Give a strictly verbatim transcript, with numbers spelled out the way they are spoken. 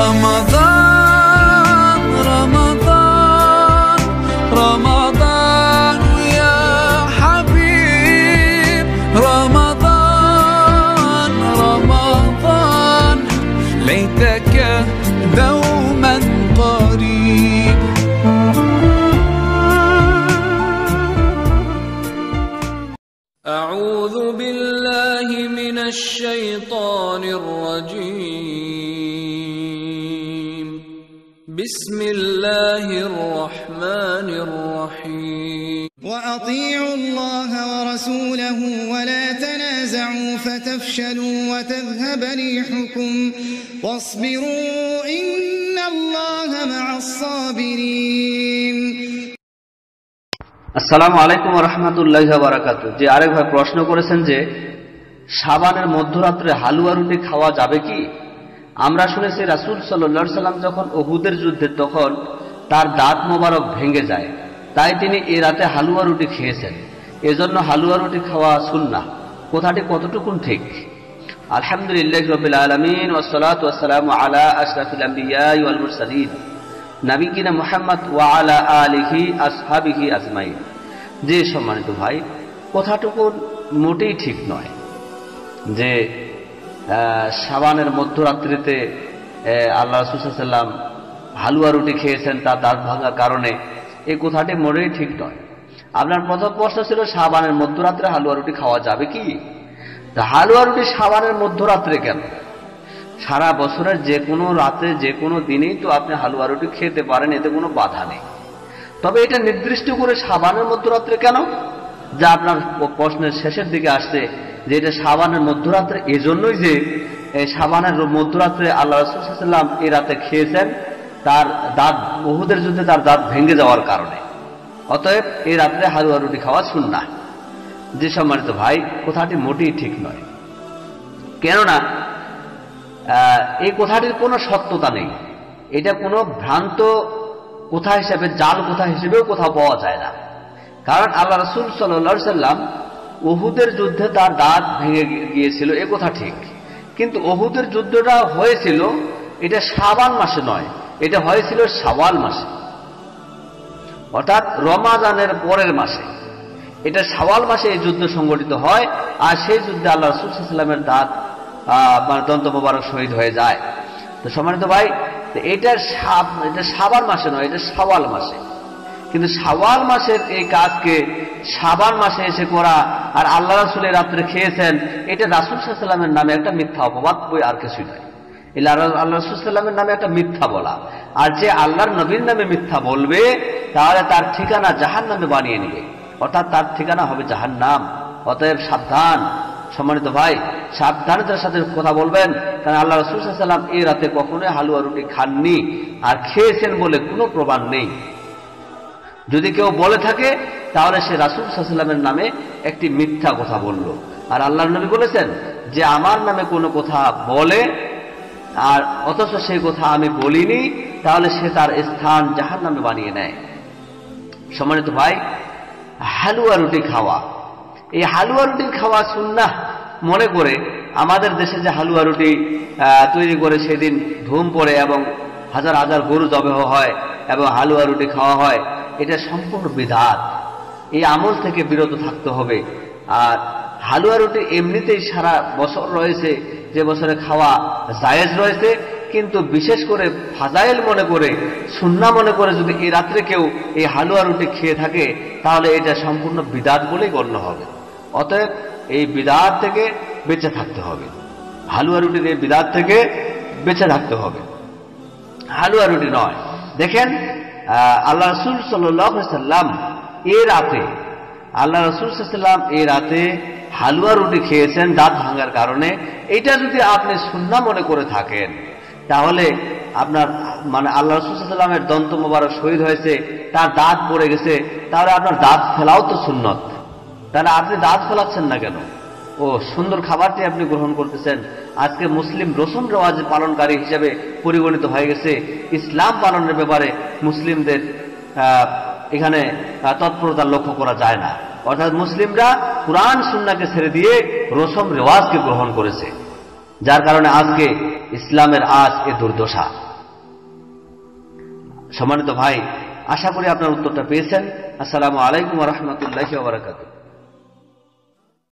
رمضان رمضان رمضان يا حبيب رمضان رمضان ليتك دوما قريب. أعوذ بالله من الشيطان الرجيم. بسم الله الرحمن الرحيم. وأطيعوا الله ورسوله ولا تنازعوا فتفشلوا وتذهب ريحكم واصبروا إن الله مع الصابرين. আসসালামু আলাইকুম ওয়া রাহমাতুল্লাহি ওয়া বারাকাতুহু। যে আরেক ভাই প্রশ্ন করেছেন যে শাবানের মধ্যরাত্রে হালুয়া রুটি খাওয়া যাবে কি? আমরা শুনেছি রাসূল সাল্লাল্লাহু আলাইহি সাল্লাম যখন উহুদের যুদ্ধে তখন তার দাঁত মোবারক ভেঙে যায়, তাই তিনি এই রাতে হালুয়া রুটি খেয়েছেন। এজন্য হালুয়া রুটি খাওয়া সুন্নাহ। কথাটি কতটুকুন ঠিক? আলহামদুলিল্লাহি রাব্বিল আলামিন ওয়াস সালাতু ওয়াস সালামু আলা আশরাফিল আমবিয়া ওয়াল মুরসালিন নবিয়িনা মুহাম্মদ ওয়া আলা আলিহি আসহাবিহি আজমাইন। যে সম্মানিত ভাই, কথাটুকু মোটেই ঠিক নয় যে শাবানের মধ্যরাত্রিতে আল্লাহ রাসূল সাল্লাল্লাহু আলাইহি ওয়াসাল্লাম হালুয়া রুটি খেয়েছেন তার দাঁত ভাঙার কারণে। এই কথাটি মোটেই ঠিক নয়। আপনার প্রথম প্রশ্ন ছিল শাবানের মধ্যরাত্রে হালুয়া রুটি খাওয়া যাবে কি? তা হালুয়া রুটি শাবানের মধ্যরাত্রে কেন? সারা বছরের যে কোনো রাতে যে কোনো দিনেই তো আপনি হালুয়া রুটি খেতে পারেন, এতে কোনো বাধা নেই। তবে এটা নির্দিষ্ট করে শাবানের মধ্যরাত্রে কেন, যা আপনার প্রশ্নের শেষের দিকে আসছে যে এটা শাবানের মধ্যরাত্রে এজন্যই যে শাবানের মধ্যরাত্রে আল্লাহ রাসূল সাল্লাল্লাহু আলাইহি ওয়াসাল্লাম এই রাতে খেয়েছেন তার দাঁত উহুদের যুদ্ধে তার দাঁত ভেঙে যাওয়ার কারণে। অতএব এই রাত্রে হালুয়া রুটি খাওয়া সুন্নাহ। যে সম্মানিত ভাই, কথাটি মোটেই ঠিক নয়। কেননা এই কথাটির কোনো সত্যতা নেই। এটা কোনো ভ্রান্ত কথা হিসেবে, জাল কথা হিসেবেও কোথাও পাওয়া যায় না। কারণ আল্লাহ রাসূল সাল্লাল্লাহু আলাইহি ওয়াসাল্লাম উহুদের যুদ্ধে তার দাঁত ভেঙে গিয়েছিল, এ কথা ঠিক। কিন্তু উহুদের যুদ্ধটা হয়েছিল এটা শাবান মাসে নয়, এটা হয়েছিল শাওয়াল মাসে, অর্থাৎ রমাজানের পরের মাসে। এটা শাওয়াল মাসে এই যুদ্ধ সংগঠিত হয়, আর সেই যুদ্ধে আল্লাহ রাসূল সাল্লাল্লাহু আলাইহি ওয়াসাল্লামের দাঁত মানে দন্ত মোবারক শহীদ হয়ে যায়। তো সম্মানিত ভাই, এটা এটা শাবান মাসে নয়, এটা শাওয়াল মাসে। কিন্তু শাওয়াল মাসের এই কাজকে শাবান মাসে এসে করা আর আল্লাহ রাসূলের রাত্রে খেয়েছেন, এটা রাসূল সাল্লাল্লাহু আলাইহি ওয়াসাল্লামের নামে একটা মিথ্যা অপবাদ, বই আর কিছুই নয়। এটা আল্লাহ রাসূল সাল্লাল্লাহু আলাইহি ওয়াসাল্লামের নামে একটা মিথ্যা বলা। আর যে আল্লাহর নবীর নামে মিথ্যা বলবে তাহলে তার ঠিকানা জাহান্নামে বানিয়ে নেবে, অর্থাৎ তার ঠিকানা হবে জাহান্নাম। অতএব সাবধান সম্মানিত ভাই, সাবধানতার সাথে কথা বলবেন। কারণ আল্লাহ রাসূল সাল্লাল্লাহু আলাইহি ওয়াসাল্লাম এই রাতে কখনোই হালুয়া রুটি খাননি আর খেয়েছেন বলে কোনো প্রমাণ নেই। যদি কেউ বলে থাকে তাহলে সে রাসূল সাল্লাল্লাহু আলাইহি ওয়াসাল্লামের নামে একটি মিথ্যা কথা বলল। আর আল্লাহর নবী বলেছেন যে আমার নামে কোনো কথা বলে আর অথচ সেই কথা আমি বলিনি, তাহলে সে তার স্থান জাহান্নামে বানিয়ে নেয়। সম্মানিত ভাই, হালুয়া রুটি খাওয়া, এই হালুয়া রুটি খাওয়া সুন্নাহ মনে করে আমাদের দেশে যে হালুয়া রুটি তৈরি করে সেদিন ধুম পড়ে এবং হাজার হাজার গরু জবাহ হয় এবং হালুয়া রুটি খাওয়া হয়, এটা সম্পূর্ণ বিদআত। এই আমল থেকে বিরত থাকতে হবে। আর হালুয়া রুটি এমনিতেই সারা বছর রয়েছে, যে বছরে খাওয়া জায়েজ রয়েছে, কিন্তু বিশেষ করে ফাজাইল মনে করে, সুন্নাহ মনে করে যদি এই রাত্রে কেউ এই হালুয়া রুটি খেয়ে থাকে তাহলে এটা সম্পূর্ণ বিদআত বলেই গণ্য হবে। অতএব এই বিদআত থেকে বেঁচে থাকতে হবে, হালুয়া রুটির এই বিদআত থেকে বেঁচে থাকতে হবে, হালুয়া রুটি নয়। দেখেন আল্লাহ রাসূল সাল্লাল্লাহু আলাইহি ওয়াসাল্লাম এই রাতে আল্লাহ রাসূল সাল্লাল্লাহু আলাইহি ওয়াসাল্লাম এই রাতে হালুয়া রুটি খেয়েছেন দাঁত ভাঙার কারণে। এটা যদি আপনি সুন্নাহ মনে করে থাকেন তাহলে আপনার মানে আল্লাহ রাসূল সাল্লাল্লাহু আলাইহি ওয়াসাল্লামের দন্ত মোবারক শহীদ হয়েছে, তার দাঁত পড়ে গেছে, তাহলে আপনার দাঁত ফেলাও তো সুন্নত। তাহলে আপনি দাঁত ফেলাচ্ছেন না কেন? ও সুন্দর খাবারটি আপনি গ্রহণ করতেছেন। আজকে মুসলিম রসুম রেওয়াজ পালনকারী হিসেবে পরিগণিত হয়ে গেছে। ইসলাম পালনের ব্যাপারে মুসলিমদের এখানে তৎপরতা লক্ষ্য করা যায় না। অর্থাৎ মুসলিমরা কুরআন সুন্নাহকে ছেড়ে দিয়ে রসম রেওয়াজকে গ্রহণ করেছে, যার কারণে আজকে ইসলামের আজ এ দুর্দশা। সম্মানিত ভাই, আশা করি আপনার উত্তরটা পেয়েছেন। আসসালামু আলাইকুম ওয়া রাহমাতুল্লাহি ওয়া বারাকাতুহু।